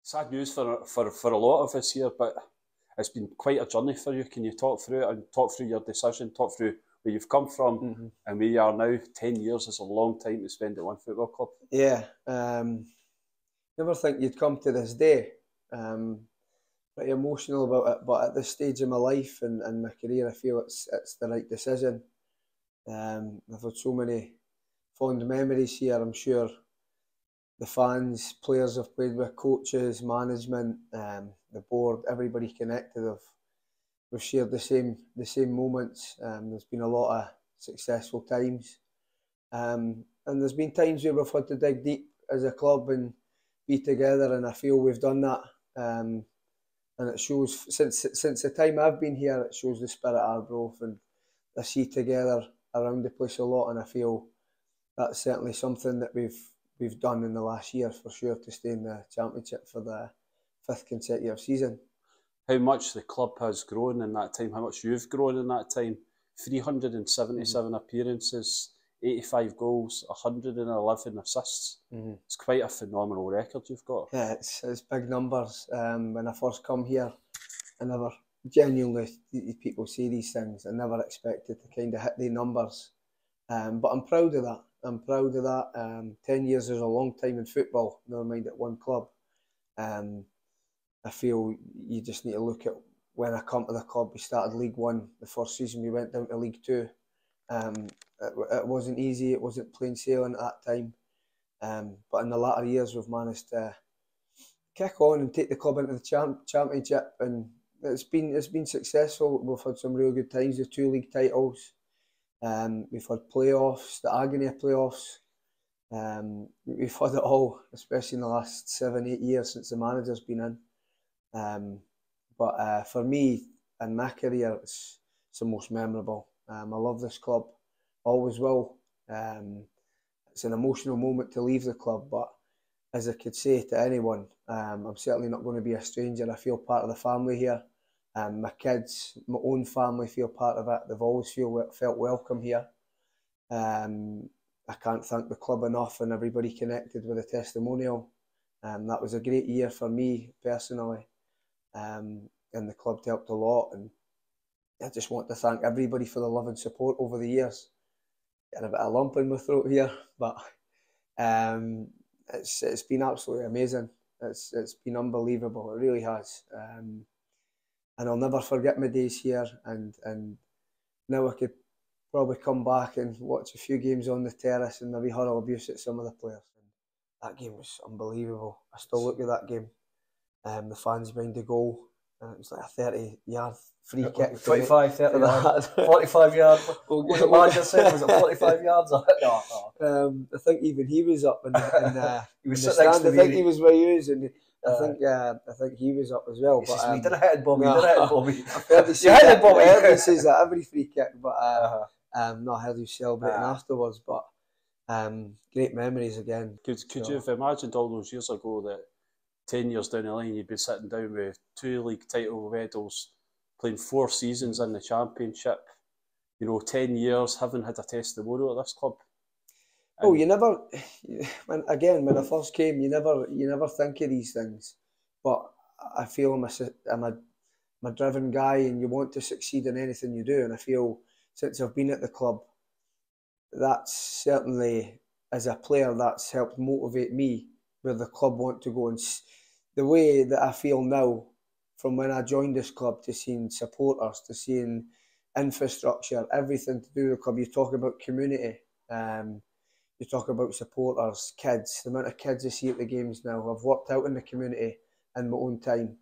Sad news for a lot of us here, but it's been quite a journey for you. Can you talk through it and talk through your decision, talk through where you've come from and where you are now? 10 years is a long time to spend at one football club. Yeah, never think you'd come to this day. Pretty emotional about it, but at this stage of my life and my career, I feel it's the right decision. I've had so many fond memories here. I'm sure the fans, players I've played with, coaches, management, the board, everybody connected. We've shared the same moments. There's been a lot of successful times, and there's been times where we've had to dig deep as a club and be together. And I feel we've done that. And it shows since the time I've been here. It shows the spirit of Arbroath, and I see together around the place a lot. And I feel that's certainly something that we've done in the last year for sure, to stay in the championship for the 5th consecutive season. How much the club has grown in that time, how much you've grown in that time. 377 appearances, 85 goals, 111 assists. It's quite a phenomenal record you've got. Yeah, it's big numbers. When I first come here, I never, genuinely, people say these things, I never expected to kind of hit the numbers. But I'm proud of that. I'm proud of that. 10 years is a long time in football, never mind at one club. I feel you just need to look at when I come to the club. We started League One. The first season we went down to League Two. It wasn't easy. It wasn't plain sailing at that time. But in the latter years, we've managed to kick on and take the club into the championship, and it's been successful. We've had some really good times. The 2 league titles. We've had playoffs, the agony of playoffs. We've had it all, especially in the last 7-8 years since the manager's been in. But for me and my career, it's the most memorable. I love this club, always will. It's an emotional moment to leave the club, but as I could say to anyone, I'm certainly not going to be a stranger. I feel part of the family here. My kids, my own family feel part of it. They've always felt welcome here. I can't thank the club enough and everybody connected with the testimonial. That was a great year for me personally, and the club helped a lot. And I just want to thank everybody for the love and support over the years. Got a bit of lump in my throat here, but it's been absolutely amazing. It's been unbelievable. It really has. And I'll never forget my days here. And now I could probably come back and watch a few games on the terrace and maybe hurl abuse at some of the players. And that game was unbelievable. I still look at that game. The fans behind the goal. It was like a 30-yard free kick. 25, 30 yards. 45 yards. Was it manager said? Was it 45 yards? No. I think even he was up and he was sitting next to me. I think he was with you, and I think he was up as well. But he didn't hit Bobby. He didn't hit Bobby. I've heard he says that every free kick, but I heard you celebrating afterwards. But great memories again. Could you have imagined all those years ago that 10 years down the line you'd be sitting down with 2 league title medals, playing 4 seasons in the championship, 10 years, haven't had a testimonial at this club? Oh, you never. When I first came, you never think of these things. But I feel I'm a driven guy, and you want to succeed in anything you do. And I feel since I've been at the club, that's certainly, as a player, that's helped motivate me where the club want to go. And the way that I feel now, from when I joined this club, to seeing supporters, to seeing infrastructure, everything to do with the club. You talk about community. You talk about supporters, kids, the amount of kids I see at the games now. I've worked out in the community in my own time,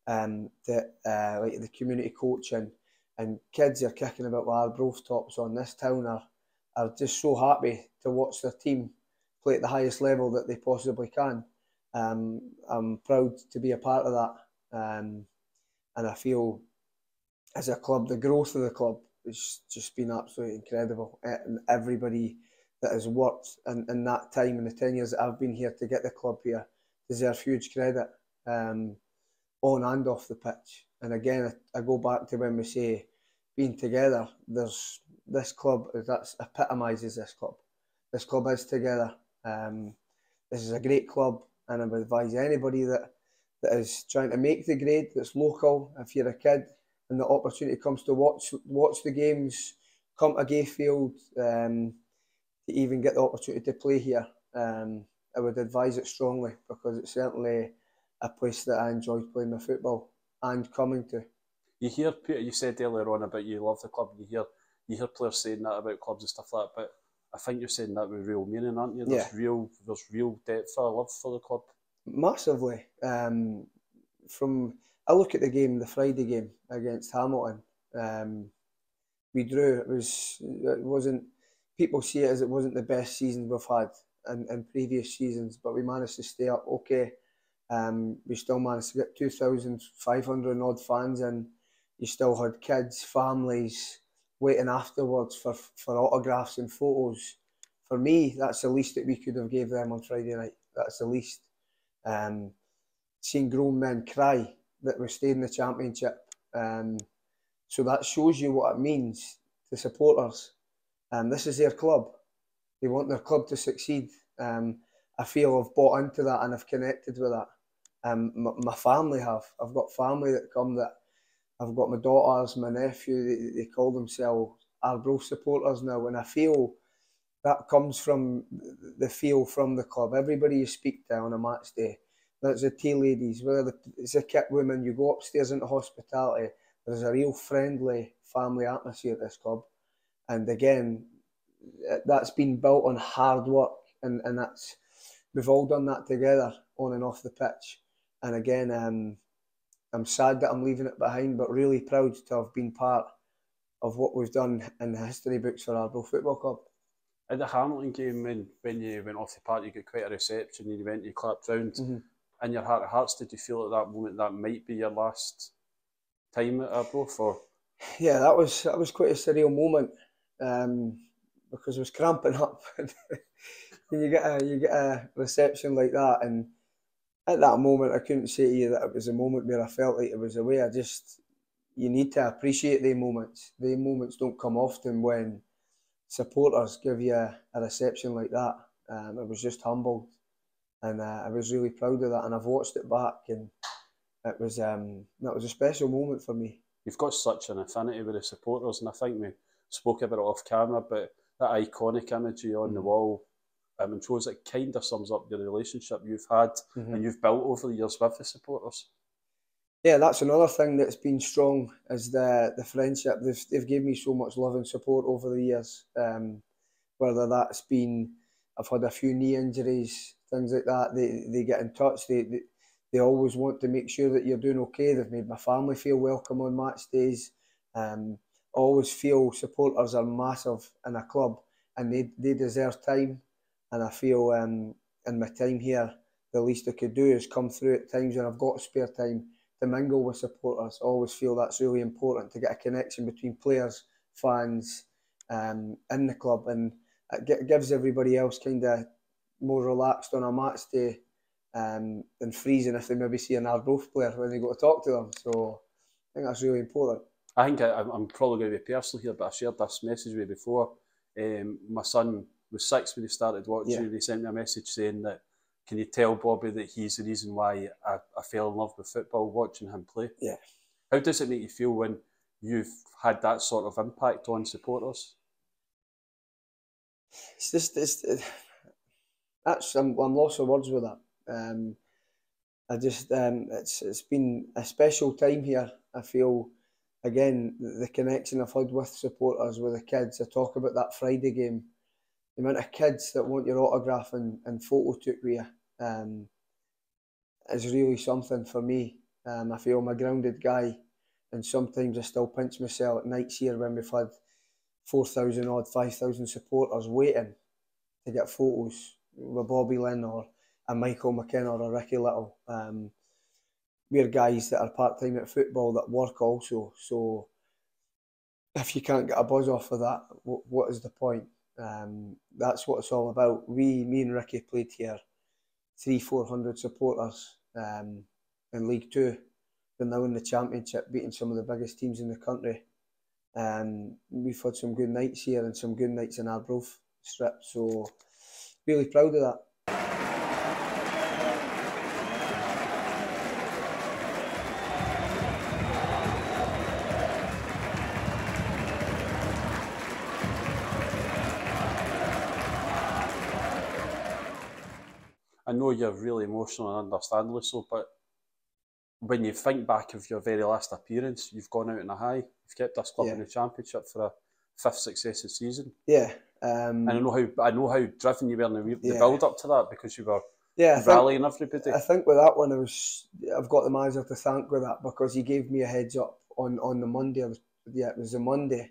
like the community coaching, and kids are kicking about with Arbroath tops on. This town are just so happy to watch their team play at the highest level that they possibly can. I'm proud to be a part of that, and I feel as a club, the growth of the club has just been absolutely incredible, and everybody that has worked in that time, in the 10 years that I've been here to get the club here, deserve huge credit, on and off the pitch. And again, I go back to when we say being together, there's this club, that epitomises this club. This club is together. This is a great club, and I would advise anybody that that is trying to make the grade, that's local. If you're a kid and the opportunity comes to watch the games, come to Gayfield, to even get the opportunity to play here, I would advise it strongly, because it's certainly a place that I enjoyed playing my football and coming to. You hear, Peter, you said earlier on about you love the club, you hear players saying that about clubs and stuff like that, but I think you're saying that with real meaning, aren't you? There's real depth of love for the club. Massively. I look at the game, the Friday game against Hamilton. We drew. It wasn't. People see it as it wasn't the best season we've had in previous seasons, but we managed to stay up okay. We still managed to get 2,500 odd fans in. You still had kids, families waiting afterwards for autographs and photos. For me, that's the least that we could have gave them on Friday night. That's the least. Seeing grown men cry that we stayed in the Championship. So that shows you what it means to supporters. This is their club. They want their club to succeed. I feel I've bought into that and I've connected with that. My family have. I've got family that come that I've got my daughters, my nephew, they call themselves Arbroath supporters now, and I feel that comes from the feel from the club. Everybody you speak to on a match day, whether it's the tea ladies, whether it's the kit women, you go upstairs into hospitality, there's a real friendly family atmosphere at this club. And again, that's been built on hard work, and that's, we've all done that together on and off the pitch. And again, I'm sad that I'm leaving it behind, but really proud to have been part of what we've done in the history books for Arbroath Football Club. At the Hamilton game, when you went off the park, you got quite a reception, and you went and you clapped round. Mm-hmm. In your heart of hearts, did you feel at that moment that might be your last time at Arbroath? Or? Yeah, that was quite a surreal moment, because I was cramping up. And you get a reception like that, and at that moment, I couldn't say to you that it was a moment where I felt like it was away. You need to appreciate the moments. The moments don't come often when supporters give you a reception like that. I was just humbled, and I was really proud of that. And I've watched it back, and that was a special moment for me. You've got such an affinity with the supporters, and I think we spoke about it off camera, but that iconic imagery on the wall, and shows it kind of sums up the relationship you've had and you've built over the years with the supporters. Yeah, that's another thing that's been strong, is the friendship. They've given me so much love and support over the years. Whether that's been, I've had a few knee injuries, things like that. They get in touch. They always want to make sure that you're doing okay. They've made my family feel welcome on match days. I always feel supporters are massive in a club, and they deserve time. And I feel in my time here, the least I could do is come through at times when I've got spare time to mingle with supporters. I always feel that's really important, to get a connection between players, fans, in the club, and it gives everybody else kind of more relaxed on a match day than freezing if they maybe see an Arbroath player when they go to talk to them. So I think that's really important. I think I'm probably going to be personal here, but I shared this message with you before. My son was 6 when he started watching. Yeah. He sent me a message saying that, can you tell Bobby that he's the reason why I fell in love with football, watching him play? Yeah. How does it make you feel when you've had that sort of impact on supporters? I'm lost for words with that. It's been a special time here. I feel, again, the connection I've had with supporters, with the kids. I talk about that Friday game. The amount of kids that want your autograph and photo took with you is really something for me. I feel I'm a grounded guy, and sometimes I still pinch myself at nights here when we've had 4,000 odd, 5,000 supporters waiting to get photos with Bobby Linn or a Michael McKenna or a Ricky Little. We're guys that are part-time at football that work also, so if you can't get a buzz off of that, what is the point? That's what it's all about. Me and Ricky played here, 300-400 supporters in League Two. We're now in the Championship, beating some of the biggest teams in the country. We've had some good nights here and some good nights in Arbroath strip, so really proud of that. know you're really emotional and understandably so, but when you think back of your very last appearance, you've gone out in a high. You've kept this club in the Championship for a 5th successive season. Yeah. And I know how driven you were in the build up to that, because you were rallying everybody. I think with that one, I've got the manager to thank with that, because he gave me a heads up on the Monday. It was a Monday.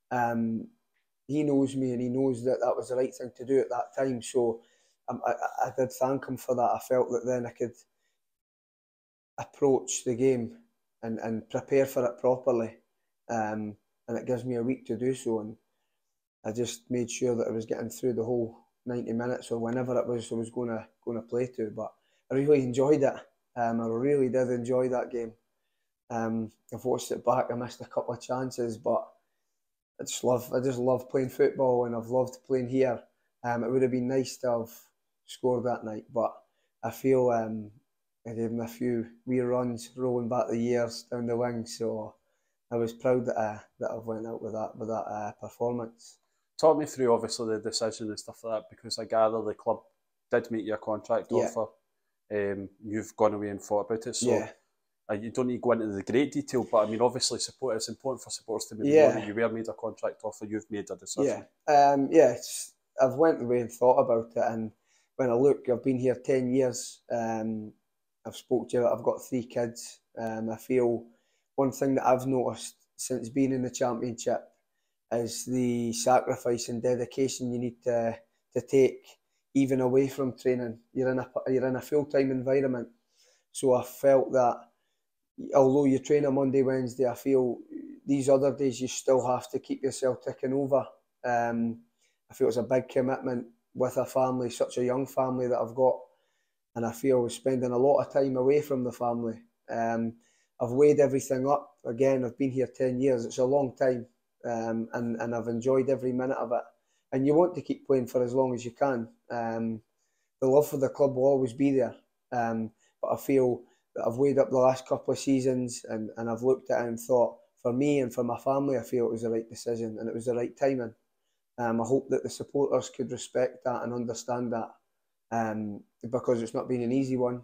He knows me, and he knows that was the right thing to do at that time. So I did thank him for that. I felt that then I could approach the game and prepare for it properly. And it gives me a week to do so. And I just made sure that I was getting through the whole 90 minutes or whenever it was I was going to play to. But I really enjoyed it. I really did enjoy that game. I've watched it back. I missed a couple of chances, but I just love playing football, and I've loved playing here. It would have been nice to have scored that night, but I feel I gave him a few wee runs, rolling back the years down the wing. So I was proud that I went out with that performance. Talk me through, obviously, the decision and stuff like that, because I gather the club did make you a contract offer. You've gone away and thought about it, so you don't need to go into the great detail, but I mean, obviously, it's important for supporters to maybe know that you were made a contract offer, you've made a decision. I've went away and thought about it, and when I look, I've been here 10 years. I've spoke to you, I've got 3 kids. I feel one thing that I've noticed since being in the Championship is the sacrifice and dedication you need to take, even away from training. You're in a full-time environment. So I felt that although you train on Monday, Wednesday, I feel these other days you still have to keep yourself ticking over. I feel it's a big commitment with a family, such a young family that I've got, and I feel we're spending a lot of time away from the family. I've weighed everything up. Again, I've been here 10 years. It's a long time, and I've enjoyed every minute of it. And you want to keep playing for as long as you can. The love for the club will always be there, but I feel that I've weighed up the last couple of seasons, and I've looked at it and thought, for me and for my family, I feel it was the right decision and it was the right timing. I hope that the supporters could respect that and understand that, because it's not been an easy one.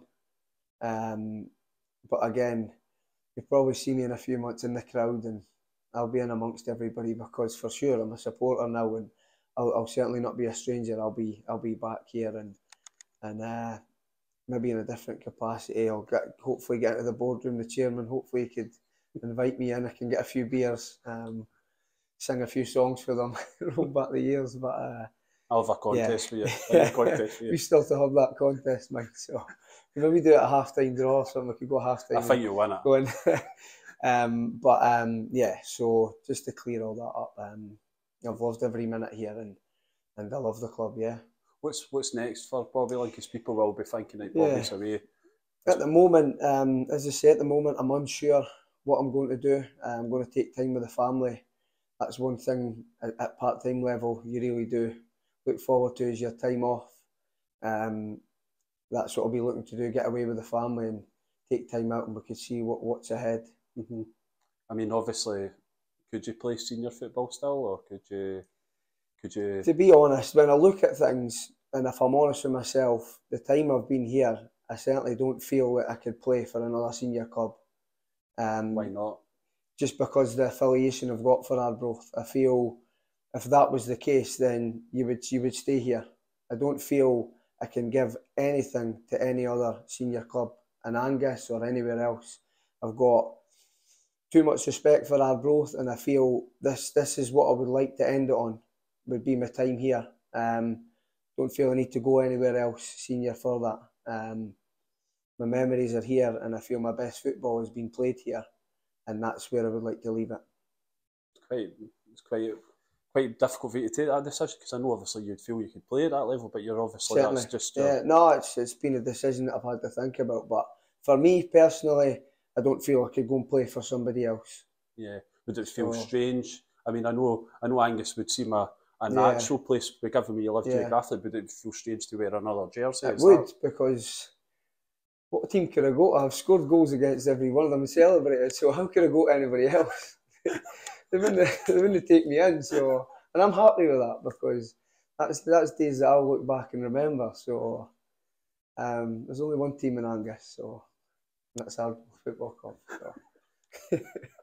But again, you'll probably see me in a few months in the crowd, and I'll be in amongst everybody, because for sure I'm a supporter now, and I'll certainly not be a stranger. I'll be back here, and maybe in a different capacity. I'll hopefully get into the boardroom. The chairman hopefully could invite me in. I can get a few beers, sing a few songs for them, roll back the years. But I'll have a contest for you. We still to have that contest, Mike. So maybe do it a half-time draw or something. We could go half-time. I think you'll win it. So just to clear all that up, I've loved every minute here, and I love the club. Yeah. What's next for Bobby Linn? Because people will be thinking that Bobby's away. At the moment, as I say, at the moment I'm unsure what I'm going to do. I'm going to take time with the family. That's one thing at part-time level you really do look forward to, is your time off. That's what I'll be looking to do, get away with the family and take time out, and we could see what's ahead. Mm-hmm. I mean, obviously, could you play senior football still, or could you? To be honest, when I look at things, and if I'm honest with myself, the time I've been here, I certainly don't feel that I could play for another senior club. Why not? Just because the affiliation I've got for Arbroath. I feel if that was the case, then you would stay here. I don't feel I can give anything to any other senior club in Angus or anywhere else. I've got too much respect for Arbroath, and I feel this is what I would like to end it on, would be my time here. Don't feel I need to go anywhere else senior for that. My memories are here, and I feel my best football has been played here, and that's where I would like to leave it. It's quite difficult for you to take that decision, because I know obviously you'd feel you could play at that level, but you're obviously certainly. That's just no, it's been a decision that I've had to think about. But for me personally, I don't feel I could go and play for somebody else. Yeah, would it feel strange? I mean, I know Angus would seem a natural place, given where you live geographically. Would it feel strange to wear another jersey? It would, because what team could I go to? I've scored goals against every one of them and celebrated, so how could I go to anybody else? They wouldn't take me in, so, and I'm happy with that, because that's days that I'll look back and remember. So There's only one team in Angus, so that's Arbroath Football Club. So.